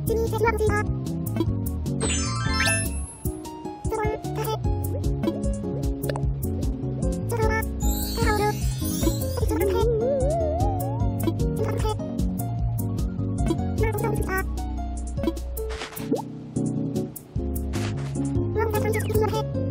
Hãy subscribe cho kênh Ghiền Mì Gõ để không bỏ lỡ những video hấp dẫn.